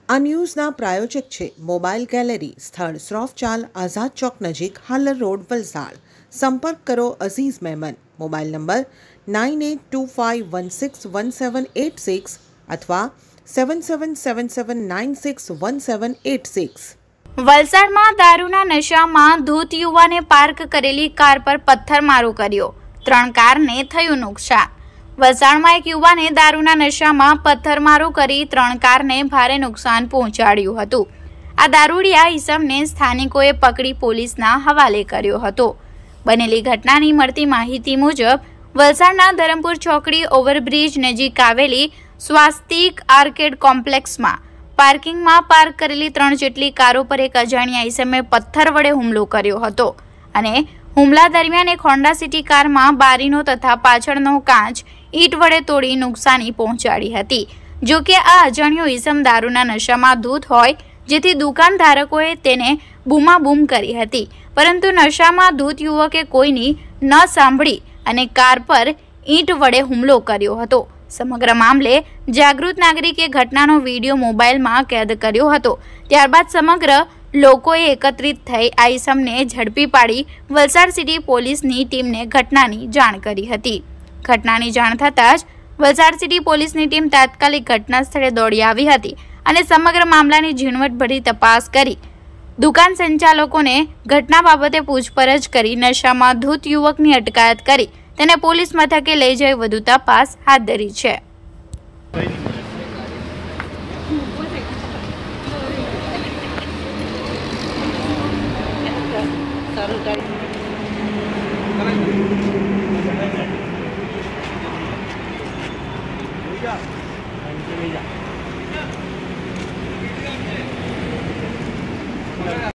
આ ન્યૂઝના પ્રાયોજક છે mobile gallery, સ્થળ શ્રોફચાલ, આઝાદ ચોક નજીક, હાલર રોડ, વલસાડ. સંપર્ક કરો અઝીઝ મેમન. મોબાઈલ નંબર 9825161786 અથવા 7777961786. વલસાડમાં દારૂના નશામાં ધૂત યુવાને પાર્ક કરેલી કાર પર પથ્થરમારો કર્યો. 3 કારને થયું નુકસાન. વલસાડમાં એક યુવાને દારૂના નશામાં પથ્થરમારો કરી 3 કારને ભારે નુકસાન પહોંચાડ્યું હતું. આ દારૂડિયા ઈસમને સ્થાનિકોએ પકડી પોલીસના હવાલે કર્યો હતો. બનેલી ઘટનાની મળતી માહિતી મુજબ વલસાડના ધરમપુર ચોકડી ઓવરબ્રિજ નજીક આવેલી સ્વાસ્તિક આર્કેડ કોમ્પ્લેક્સમાં પાર્કિંગમાં પાર્ક કરેલી 3 જેટલી કારો પર એક અજાણ્યા ઈસમે પથ્થર વડે હુમલો કર્યો હતો અને હુમલા દરમિયાન એક હોન્ડા સિટી કારમાં બારીનો તથા પાછળનો કાચ ઈંટ વડે તોડી નુકસાની પહોંચાડી હતી. જો કે આ અજાણ્યો ઈસમ દારૂના નશામાં ધૂત હોય, જેથી દુકાનધારકોએ તેને બૂમાબૂમ કરી હતી, પરંતુ નશામાં ધૂત યુવકે કોઈની ન સાંભળી અને કાર પર ઈંટ વડે હુમલો કર્યો હતો. સમગ્ર મામલે જાગૃત નાગરિકે ઘટનાનો વિડીયો મોબાઈલમાં કેદ કર્યો હતો. ત્યારબાદ સમગ્ર લોકોએ એકત્રિત થઈ આ ઈસમને ઝડપી પાડી વલસાડ સિટી પોલીસની ટીમને ઘટનાની જાણ કરી હતી. ઘટનાની જાણ થતાં જ વલસાડ સિટી પોલીસની ટીમ તાત્કાલિક ઘટના સ્થળે દોડી આવી હતી અને સમગ્ર મામલાની ઝીણવટભરી તપાસ કરી દુકાન સંચાલકોને ઘટના બાબતે પૂછપરછ કરી નશામાં ધૂત યુવકની અટકાયત કરી તેને પોલીસ મથકે લઈ જઈ વધુ તપાસ હાથ ધરી છે.